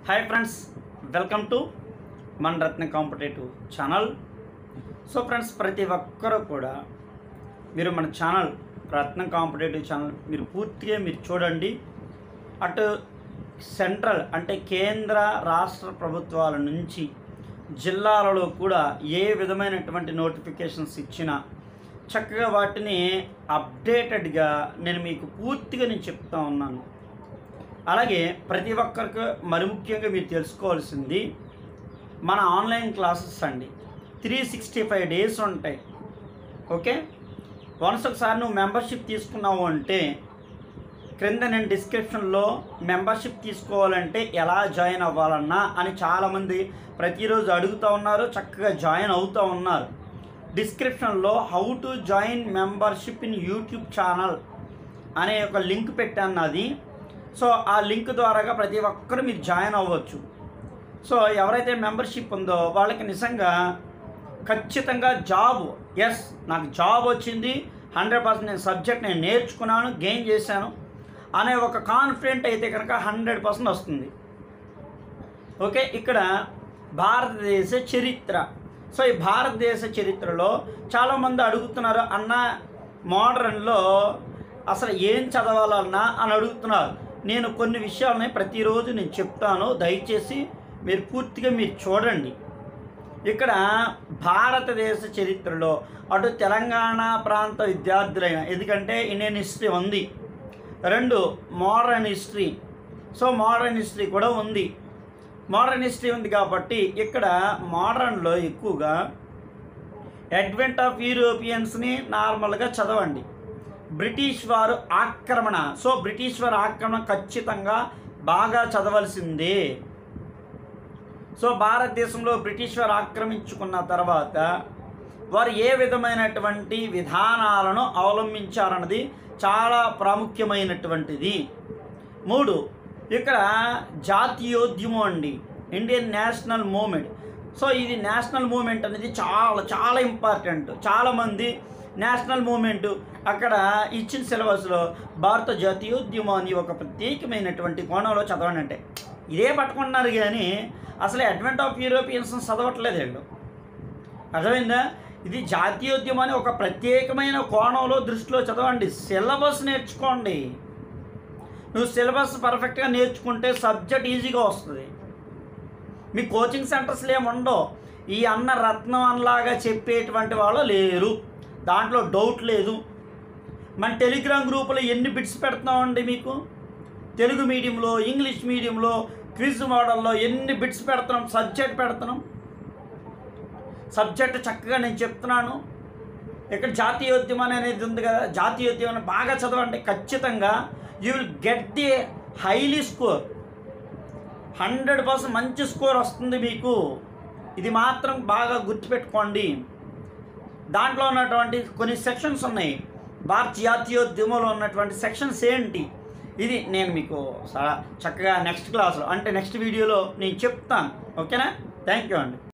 Hi friends, welcome to Mana Ratna competitive channel. So friends, प्रति ఒక్కరు కూడా మీరు మన ఛానల్ రత్నం కాంపిటేటివ్ ఛానల్ మీరు పూర్తిగా చూడండి। అటు సెంట్రల్ అంటే కేంద్ర రాష్ట్ర ప్రభుత్వాల నుంచి జిల్లాలలో కూడా ఏ విధమైనటువంటి నోటిఫికేషన్స్ ఇచ్చినా చక్కగా వాటిని అప్డేటెడ్గా నేను మీకు పూర్తిగా చెప్తా ఉన్నాను। అలాగే ప్రతి ఒక్కరికి మరి ముఖ్యంగా మీరు తెలుసుకోవాల్సింది మన ఆన్లైన్ క్లాసెస్ అండి 365 డేస్ ఉంటాయి। ఓకే, వన్స్ ఒకసారి నువ్వు మెంబర్షిప్ తీసుకున్నావు అంటే క్రింద నేను డిస్క్రిప్షన్లో మెంబర్షిప్ తీసుకోవాలంటే ఎలా జాయిన్ అవ్వాలన్నా అని చాలామంది ప్రతిరోజు అడుగుతూ ఉన్నారు, చక్కగా జాయిన్ అవుతూ ఉన్నారు। డిస్క్రిప్షన్లో how to join membership in YouTube channel అనే ఒక లింక్ పెట్టాను నాది। సో ఆ లింక్ ద్వారాగా ప్రతి ఒక్కరు మీరు జాయిన్ అవ్వచ్చు। సో ఎవరైతే మెంబర్షిప్ ఉందో వాళ్ళకి నిజంగా ఖచ్చితంగా జాబ్, ఎస్ నాకు జాబ్ వచ్చింది, 100% నేను సబ్జెక్ట్ నేను నేర్చుకున్నాను, గెయిన్ చేశాను అనే ఒక కాన్ఫిడెంట్ అయితే కనుక 100% వస్తుంది। ఓకే, ఇక్కడ భారతదేశ చరిత్ర। సో ఈ భారతదేశ చరిత్రలో చాలామంది అడుగుతున్నారు, అన్న మోడర్న్లో అసలు ఏం చదవాలన్నా అని అడుగుతున్నారు। నేను కొన్ని విషయాలని ప్రతిరోజు నేను చెప్తాను, దయచేసి మీరు పూర్తిగా చూడండి। ఇక్కడ భారతదేశ చరిత్రలో అటు తెలంగాణ ప్రాంత విద్యార్థులైన, ఎందుకంటే ఇండియన్ హిస్టరీ ఉంది, రెండు modern history, so modern history కూడా ఉంది। మోడర్న్ హిస్టరీ ఉంది కాబట్టి ఇక్కడ మోడర్న్లో ఎక్కువగా అడ్వెంట్ ఆఫ్ యూరోపియన్స్ని నార్మల్గా చదవండి। బ్రిటిష్ వారు ఆక్రమణ, సో బ్రిటిష్ వారు ఆక్రమణ ఖచ్చితంగా బాగా చదవలసిందే। సో భారతదేశంలో బ్రిటిష్ వారు ఆక్రమించుకున్న తర్వాత వారు ఏ విధమైనటువంటి విధానాలను అవలంబించారన్నది చాలా ప్రాముఖ్యమైనటువంటిది। మూడు, ఇక్కడ జాతీయోద్యమం అండి, ఇండియన్ నేషనల్ మూమెంట్। సో ఇది నేషనల్ మూమెంట్ అనేది చాలా చాలా ఇంపార్టెంట్। చాలామంది నేషనల్ మూమెంట్ అక్కడ ఇచ్చిన సిలబస్లో భారత జాతీయోద్యమం అని ఒక ప్రత్యేకమైనటువంటి కోణంలో చదవండి అంటే ఇదే పట్టుకుంటున్నారు, కానీ అసలు అడ్వెంట్ ఆఫ్ యూరోపియన్స్ చదవట్లేదు వీళ్ళు, అర్థమైందా? ఇది జాతీయోద్యమం అని ఒక ప్రత్యేకమైన కోణంలో దృష్టిలో చదవండి, సిలబస్ నేర్చుకోండి। నువ్వు సిలబస్ పర్ఫెక్ట్గా నేర్చుకుంటే సబ్జెక్ట్ ఈజీగా వస్తుంది। మీ కోచింగ్ సెంటర్స్లో ఏముండవు, ఈ అన్న రత్నం అన్నలాగా చెప్పేటువంటి వాళ్ళు లేరు, దాంట్లో డౌట్ లేదు। మన టెలిగ్రామ్ గ్రూపులో ఎన్ని బిట్స్ పెడుతున్నామండి మీకు, తెలుగు మీడియంలో, ఇంగ్లీష్ మీడియంలో, క్విజ్ మోడల్లో ఎన్ని బిట్స్ పెడుతున్నాం, సబ్జెక్ట్ పెడుతున్నాం, సబ్జెక్ట్ చక్కగా నేను చెప్తున్నాను। ఇక్కడ జాతీయోద్యమం అనేది ఉంది కదా, జాతీయోద్యమం బాగా చదవండి, ఖచ్చితంగా you will get the highly score, 100% మంచి స్కోర్ వస్తుంది మీకు, ఇది మాత్రం బాగా గుర్తుపెట్టుకోండి। దాంట్లో ఉన్నటువంటి కొన్ని సెక్షన్స్ ఉన్నాయి, భారత జాతీయోద్యమంలో ఉన్నటువంటి సెక్షన్స్ ఏంటి, ఇది నేను మీకు చక్కగా నెక్స్ట్ క్లాస్లో అంటే నెక్స్ట్ వీడియోలో నేను చెప్తాను। ఓకేనా? థ్యాంక్ యూ అండి।